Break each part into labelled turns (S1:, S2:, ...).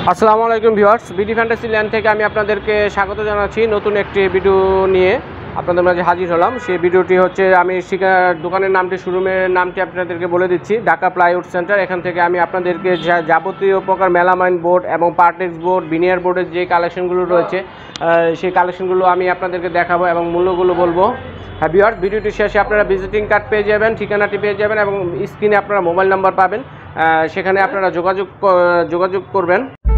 S1: আসসালামু আলাইকুম viewers, BD fantasy land থেকে আমি আপনাদেরকে স্বাগত জানাচ্ছি। নতুন একটি ভিডিও নিয়ে আপনাদের মাঝে হাজির হলাম। সেই ভিডিওটি হচ্ছে আমি দোকানের নামটি, শোরুমের নামটি আপনাদেরকে বলে দিচ্ছি, ঢাকা প্লাইউড সেন্টার। এখান থেকে আমি আপনাদেরকে যাবতীয় প্রকার মেলামাইন বোর্ড এবং পার্টেক্স বোর্ড, বিনিয়ার বোর্ডের যে কালেকশনগুলো রয়েছে সেই কালেকশনগুলো আমি আপনাদেরকে দেখাবো এবং মূল্যগুলো বলবো। হ্যাঁ ভিউয়ার্স, ভিডিওটি শেষে আপনারা ভিজিটিং কার্ড পেয়ে যাবেন, ঠিকানাটি পেয়ে যাবেন এবং স্ক্রিনে আপনারা মোবাইল নাম্বার পাবেন, সেখানে আপনারা যোগাযোগ করবেন।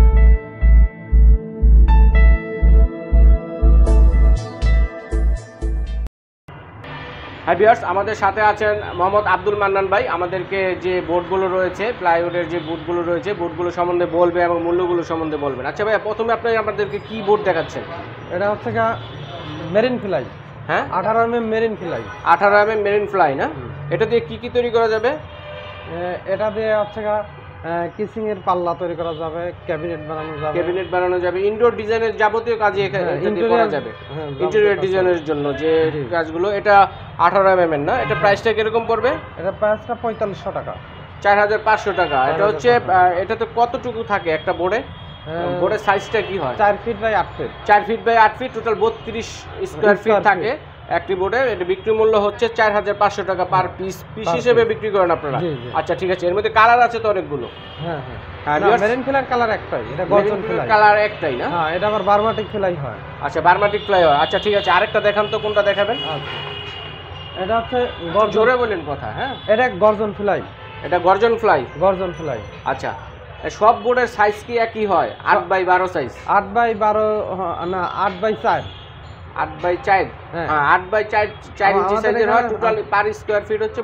S1: হাই ভিউয়ার্স, আমাদের সাথে আছেন মোহাম্মদ আব্দুল মান্নান ভাই। আমাদেরকে যে বোর্ডগুলো রয়েছে, প্লাইউডের যে বোর্ডগুলো রয়েছে, বোর্ডগুলো সম্বন্ধে বলবে এবং মূল্যগুলো সম্বন্ধে বলবেন। আচ্ছা ভাইয়া, প্রথমে আপনি আমাদেরকে কি বোর্ড দেখাচ্ছেন?
S2: এটা হচ্ছে মেরিন ফ্লাই।
S1: হ্যাঁ,
S2: 18 mm marine fly.
S1: 18 mm marine fly না? এটা দিয়ে কি কি তৈরি করা যাবে?
S2: এটা দিয়ে হচ্ছে কিসিং এর পাল্লা তৈরি করা যাবে, ক্যাবিনেট বানানো যাবে, ইনডোর ডিজাইনের যাবতীয় কাজে এখানে করা যাবে। ইন্টেরিয়র ডিজাইনের জন্য যে কাজগুলো, এটা 18 mm না? এটা প্রাইসটা কিরকম পড়বে? এটা প্রাইসটা 4500 টাকা,
S1: 4500 টাকা। এটা হচ্ছে, এটাতে কতটুকু থাকে একটা বোর্ডে? বোর্ডের সাইজটা কি হয়?
S2: 4 feet by 8 feet.
S1: 4 feet by 8 feet, total 32 square feet থাকে একটি বোর্ডে। এটা বিক্রি মূল্য হচ্ছে 4500 টাকা পার পিস হিসেবে বিক্রি করেন আপনারা? আচ্ছা ঠিক আছে। এর মধ্যে কালার আছে তো অনেকগুলো?
S2: হ্যাঁ হ্যাঁ, মেরিন ফ্লাইয়ের কালার একটাই, এটা গর্জন ফ্লাই
S1: কালার একটাই না?
S2: হ্যাঁ, এটা আবার বারমাটিক ফ্লাই হয়।
S1: আচ্ছা, বারমাটিক ফ্লাই হয়। আচ্ছা ঠিক আছে, আরেকটা দেখান তো, কোনটা দেখাবেন?
S2: আচ্ছা, এটা হচ্ছে
S1: জোরে বলেন কথা। হ্যাঁ,
S2: এটা গর্জন ফ্লাই।
S1: এটা গর্জন ফ্লাই।
S2: আচ্ছা,
S1: সব বোর্ডের সাইজ কি একই হয়? 8 বাই 12 সাইজ?
S2: 8 বাই 12 না, 8 বাই 4।
S1: 8 বাই 4, হ্যাঁ 8 বাই 4 ইঞ্চি সাইজের হয়। টোটাল পার স্কয়ার ফিট হচ্ছে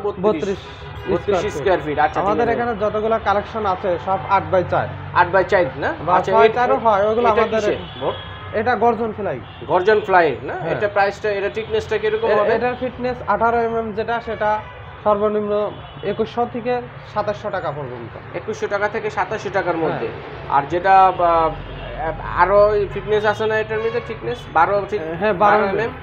S1: 32 স্কয়ার ফিট। আচ্ছা,
S2: আমাদের এখানে যতগুলো কালেকশন আছে সব 8 বাই 4।
S1: 8 বাই 4 না? আচ্ছা,
S2: এটারও হয়, ওগুলো আমাদের
S1: বোর্ড।
S2: এটা গর্জন ফ্লাই।
S1: গর্জন ফ্লাই না? এটা প্রাইসটা, এটা থিকনেসটা কি রকম হবে?
S2: এটার ফিটনেস 18 mm যেটা, সেটা সর্বনিম্ন 2100 থেকে 2700 টাকা পর্যন্ত।
S1: 2100 টাকা থেকে 2700 টাকার মধ্যে। আর যেটা আরো ফিটনেস আছে না এটার মধ্যে? থিকনেস 12,
S2: হ্যাঁ 12 mm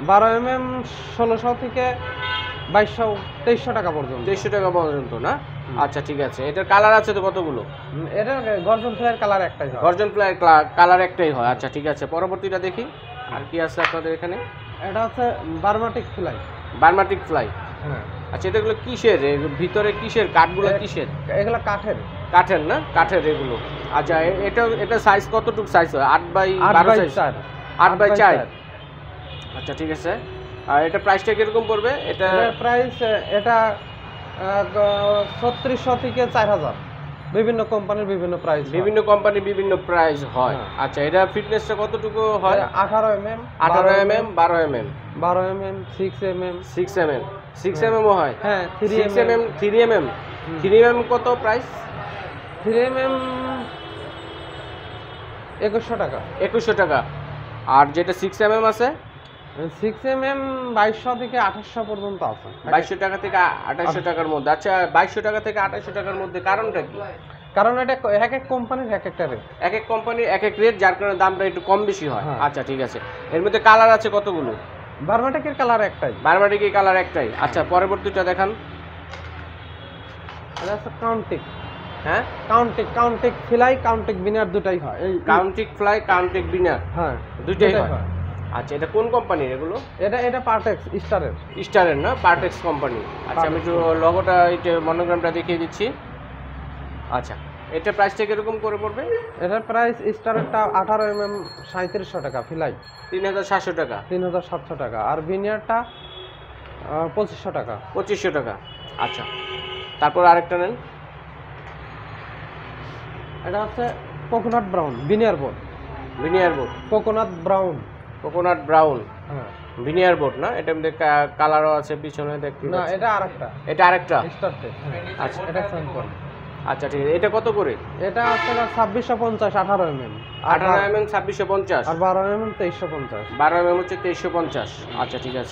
S2: 1600 থেকে 2200-2300 টাকা পর্যন্ত।
S1: 2300 টাকা পর্যন্ত না? আচ্ছা ঠিক আছে। এটার কালার আছে তো কতগুলো?
S2: এটা গর্জন ফ্লাইয়ের কালার একটাই হয়।
S1: গর্জন ফ্লাইয়ের কালার একটাই হয়। আচ্ছা ঠিক আছে, পরবর্তীটা দেখি আর কি আছে আপনাদের এখানে।
S2: এটা হচ্ছে বারমাটিক ফ্লাই।
S1: বারমাটিক ফ্লাই,
S2: হ্যাঁ।
S1: আচ্ছা, এগুলো কিসের? ভিতরে কিসের? কাঠগুলো কিসের?
S2: এগুলো কাঠের
S1: না? কাঠের এগুলো। আচ্ছা, এটা সাইজ কতটুকু সাইজ হয়? 8 বাই 12 সাইজ? 8 বাই 4। আচ্ছা ঠিক আছে। আর এটা প্রাইসটা কিরকম পড়বে? এটা
S2: প্রাইস, এটা 3600 থেকে 4000। বিভিন্ন কোম্পানির বিভিন্ন প্রাইস,
S1: বিভিন্ন কোম্পানির বিভিন্ন প্রাইস হয়। আচ্ছা, এটা ফিটনেসটা কতটুকু হয়?
S2: 18 mm
S1: 12 mm 6 mm ও হয়।
S2: হ্যাঁ,
S1: 3 mm কত প্রাইস?
S2: 3 mm 2100 টাকা।
S1: 2100 টাকা। আর যেটা 6 mm আছে?
S2: 6 mm 2200 থেকে 2800 পর্যন্ত আছে।
S1: 2200 টাকা থেকে 2800 টাকার মধ্যে। আচ্ছা, 2200 টাকা থেকে 2800 টাকার মধ্যে কারণটা কি?
S2: কারণ এটা এক এক কোম্পানির এক একটা রেট,
S1: এক এক কোম্পানির এক এক রেট, যার কারণে দামটা একটু কম বেশি হয়। আচ্ছা ঠিক আছে। এর মধ্যে কালার আছে কতগুলো?
S2: বারমাটিকের কালার একটাই।
S1: বারমাটিকের কালার একটাই। আচ্ছা, পরবর্তীটা দেখান।
S2: এটা হচ্ছে কাউন্টিক।
S1: হ্যাঁ,
S2: কাউন্টিক ফ্লাই, কাউন্টিক বিনার দুটাই হয়। এই
S1: কাউন্টিক ফ্লাই, কাউন্টিক বিনার, হ্যাঁ দুটাই হয়। আচ্ছা, এটা কোন কোম্পানির এগুলো?
S2: এটা পার্টেক্স
S1: স্টারের না? পার্টেক্স কোম্পানি। আচ্ছা, আমি একটু লগোটা, এটা মনোগ্রামটা দেখিয়ে দিচ্ছি। আচ্ছা, এটা প্রাইসটা কিরকম করে পড়বে?
S2: এটার প্রাইস স্টারেরটা 18 mm 3700 টাকা ফ্লাই,
S1: 3700 টাকা।
S2: 3700 টাকা। আর বিনিয়ারটা 2500 টাকা।
S1: 2500 টাকা। আচ্ছা, তারপর আরেকটা নেন।
S2: এটা হচ্ছে coconut brown veneer board. Coconut brown, হ্যাঁ
S1: বিনিয়ার বোর্ড না? এটার মধ্যে কালারও আছে পিছনে দেখতে
S2: না?
S1: পাচ্ছি।
S2: এটা আরেকটা
S1: স্টার টেক। আচ্ছা,
S2: এটা স্যাম্পল।
S1: আচ্ছা ঠিক আছে। এটা কত করে?
S2: এটা হচ্ছে 2650, 18 mm
S1: 2650।
S2: আর 12 mm 2350।
S1: 12 mm হচ্ছে 2350। আচ্ছা ঠিক আছে।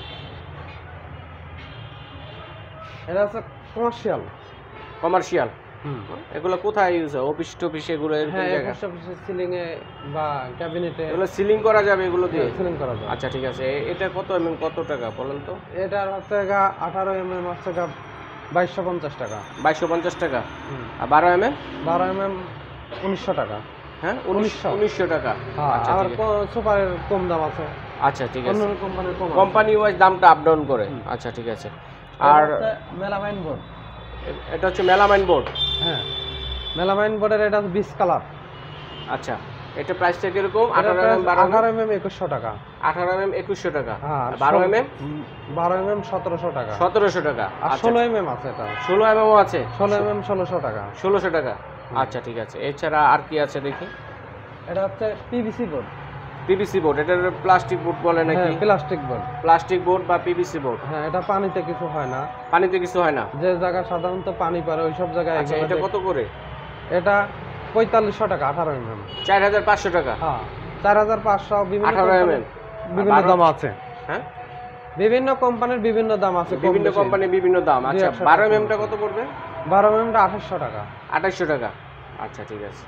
S2: এটা হচ্ছে কমার্শিয়াল।
S1: এগুলো কোথায় ইউজ হয়? অফিস টফিস এগুলো?
S2: হ্যাঁ, অফিসে সিলিং এ বা ক্যাবিনেটে
S1: এগুলো সিলিং করা যাবে, এগুলো দিয়ে
S2: সিলিং করা যাবে।
S1: আচ্ছা ঠিক আছে। এটা কত কত টাকা বলেন তো?
S2: এটার হচ্ছে 18 mm হচ্ছে 2250 টাকা।
S1: 2250 টাকা। আর 12 mm?
S2: 12 mm 1900 টাকা।
S1: হ্যাঁ 1900 টাকা। আচ্ছা
S2: আর সুপারের কম দাম আছে।
S1: আচ্ছা ঠিক আছে,
S2: অন্য কোম্পানির কম,
S1: কোম্পানি ওয়াইজ দামটা আপ ডাউন করে। আচ্ছা ঠিক আছে। আর
S2: মেলামাইন বোর্ড,
S1: এটা হচ্ছে মেলামাইন বোর্ড।
S2: হ্যাঁ মেলামাইন বোর্ডের এটা 20 কালার।
S1: আচ্ছা, এটা প্রাইসটা কিরকম? 18 mm
S2: 2100 টাকা।
S1: 18 mm 2100 টাকা।
S2: হ্যাঁ
S1: 12 mm
S2: 1700 টাকা।
S1: 1700 টাকা।
S2: আর 16 mm আছে, এটা
S1: 16 mm ও আছে।
S2: 16 mm 1600 টাকা।
S1: 1600 টাকা। আচ্ছা ঠিক আছে। এছাড়া আর কি আছে দেখি?
S2: এটা হচ্ছে পিভিসি বোর্ড।
S1: পিভিসি বোর্ড, এটা প্লাস্টিক বোর্ড বলে নাকি?
S2: হ্যাঁ প্লাস্টিক বোর্ড।
S1: প্লাস্টিক বোর্ড বা পিভিসি বোর্ড।
S2: হ্যাঁ এটা পানিতে কিছু হয় না।
S1: পানিতে কিছু হয় না।
S2: যে জায়গায় সাধারণত পানি পড়ে ওই সব জায়গায়।
S1: আচ্ছা, এটা কত করে?
S2: এটা 4500 টাকা 18 mm।
S1: 4500 টাকা।
S2: হ্যাঁ 4500। বিভিন্ন
S1: 18 mm
S2: বিভিন্ন দাম আছে।
S1: হ্যাঁ
S2: বিভিন্ন কোম্পানির বিভিন্ন দাম আছে,
S1: বিভিন্ন কোম্পানির বিভিন্ন দাম। আচ্ছা 12 mm টা কত পড়বে?
S2: 12 mm টা 2800 টাকা।
S1: 2800 টাকা। আচ্ছা ঠিক আছে।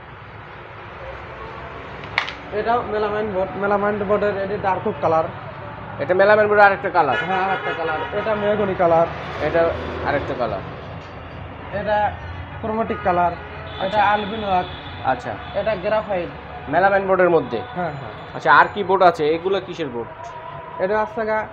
S2: এটা মেলামাইন বোর্ড। মেলামাইন বোর্ডের এটি ডার্ক কালার।
S1: এটা মেলামাইন বোর্ডের আরেকটা কালার।
S2: হ্যাঁ আরেকটা কালার। এটা মেহগনি কালার।
S1: এটা আরেকটা কালার।
S2: এটা ক্রোমাটিক কালার। এটা আলবিনো।
S1: আচ্ছা,
S2: এটা গ্রাফাইট।
S1: মেলামাইন বোর্ডের মধ্যে।
S2: হ্যাঁ হ্যাঁ।
S1: আচ্ছা, আর কি বোর্ড আছে? এগুলো কিসের বোর্ড?
S2: এটা আছে গা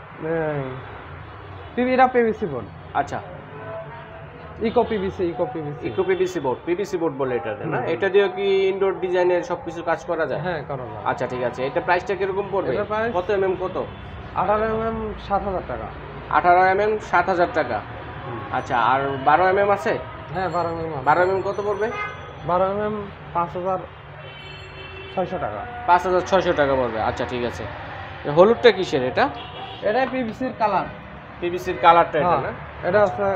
S2: এটা পিভিসি বোর্ড।
S1: আচ্ছা,
S2: eco PVC
S1: board. PVC board বলে এটা না? এটা দিয়ে কি ইনডোর ডিজাইনের সবকিছু কাজ করা যায়?
S2: হ্যাঁ করা যায়।
S1: আচ্ছা ঠিক আছে। এটা প্রাইসটা কিরকম পড়বে? কত mm কত?
S2: 18 mm 7000 টাকা।
S1: 18 mm 7000 টাকা। আচ্ছা, আর 12 mm আছে?
S2: হ্যাঁ 12 mm।
S1: 12 mm কত পড়বে?
S2: 12 mm 5600 টাকা।
S1: 5600 টাকা পড়বে। আচ্ছা ঠিক আছে। হলুদটা কিসের এটা?
S2: এটা পিভিসির কালার।
S1: পিভিসির কালারটা এটা না?
S2: এটা আছে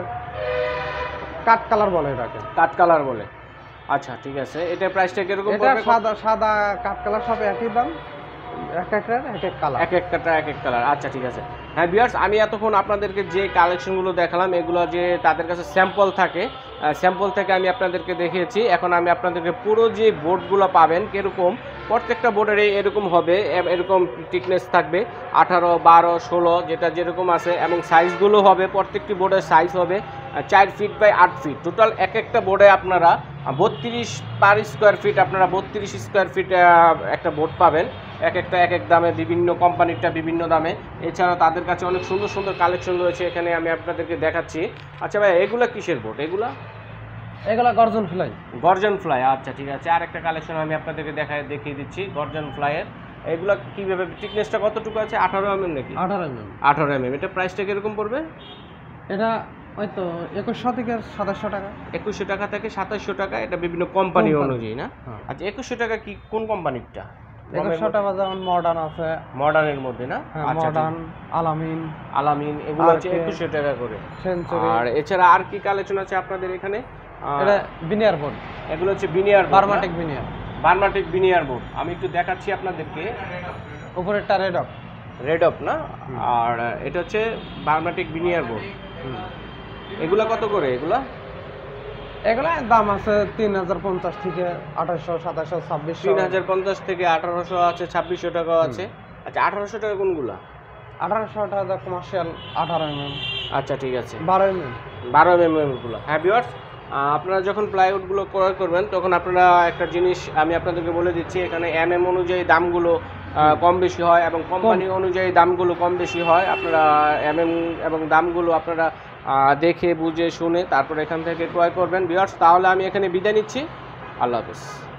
S2: কাট কালার বলে এটাকে।
S1: কাট কালার বলে। আচ্ছা ঠিক আছে। এটা প্রাইসটা কিরকম পড়বে?
S2: এটা সাদা কাট কালার সব একই দাম। এক এক কালার,
S1: এক এক কালার। আচ্ছা ঠিক আছে। হ্যাঁ ভিউয়ার্স, আমি এতক্ষণ আপনাদেরকে যে কালেকশনগুলো দেখালাম এগুলো যে তাদের কাছে স্যাম্পল থাকে, স্যাম্পল থেকে আমি আপনাদেরকে দেখিয়েছি। এখন আমি আপনাদেরকে পুরো যে বোর্ডগুলো পাবেন কীরকম, প্রত্যেকটা বোর্ডের এরকম হবে, এরকম টিকনেস থাকবে 18, 12, 16 যেটা যেরকম আছে, এবং সাইজগুলো হবে প্রত্যেকটি বোর্ডের সাইজ হবে 4 ফিট বাই 8 ফিট। টোটাল এক একটা বোর্ডে আপনারা 32 পার স্কোয়ার ফিট, আপনারা 32 স্কোয়ার ফিট একটা বোর্ড পাবেন। এক একটা এক এক দামে, বিভিন্ন কোম্পানিরটা বিভিন্ন দামে। এছাড়া তাদের কাছে অনেক সুন্দর সুন্দর কালেকশন রয়েছে, এখানে আমি আপনাদেরকে দেখাচ্ছি। আচ্ছা ভাই, এগুলা কিসের বোর্ড? এগুলা
S2: গর্জন ফ্লাই।
S1: গর্জন ফ্লাই। আচ্ছা ঠিক আছে। আর একটা কালেকশন আমি আপনাদেরকে দেখিয়ে দিচ্ছি গর্জন ফ্লাইয়ের। এগুলা কীভাবে, টিকনেসটা কতটুকু আছে? 18 mm নাকি? 18 mm। এটা প্রাইসটা কীরকম পড়বে?
S2: এটা হয়তো 2100 থেকে 2700 টাকা।
S1: 2100 টাকা থেকে 2700 টাকা। এটা বিভিন্ন কোম্পানি অনুযায়ী না? আচ্ছা, 2100 টাকা কি কোন কোম্পানিরটা?
S2: 2100 টাকা যেমন মডার্ন আছে,
S1: মডার্নের মধ্যে না? আচ্ছা,
S2: মডার্ন, আলামিন
S1: এগুলো হচ্ছে 2100 টাকা করে। আর এছাড়া আর কি কালেকশন আছে আপনাদের এখানে?
S2: এটা বিনিয়ার বোর্ড।
S1: এগুলো হচ্ছে বিনিয়ার, বার্মাটিক বিনিয়ার বোর্ড। আমি একটু দেখাচ্ছি আপনাদেরকে।
S2: উপরেরটা রেড অফ না?
S1: আর এটা হচ্ছে বার্মাটিক বিনিয়ার বোর্ড। এগুলা কত করে? এগুলা
S2: দাম আছে 3050 থেকে 2800, 2700, 2600।
S1: 3050 থেকে 1800 আছে, 2600 টাকাও আছে। আচ্ছা, 1800 টাকা কোনগুলা?
S2: 1800 টাকা কমার্শিয়াল 18 mm।
S1: আচ্ছা ঠিক আছে।
S2: 12
S1: mm গুলো। হ্যাঁ ভিউয়ার্স, আপনারা যখন প্লাইউডগুলো ক্রয় করবেন তখন আপনারা একটা জিনিস আমি আপনাদেরকে বলে দিচ্ছি, এখানে mm অনুযায়ী দামগুলো কম বেশি হয় এবং কোম্পানি অনুযায়ী দামগুলো কম বেশি হয়। আপনারা mm এবং দামগুলো আপনারা দেখে বুঝে শুনে তারপর এখান থেকে ক্রয় করবেন ভিউয়ার্স। তাহলে আমি এখানে বিদায় নিচ্ছি। আল্লাহ হাফেজ।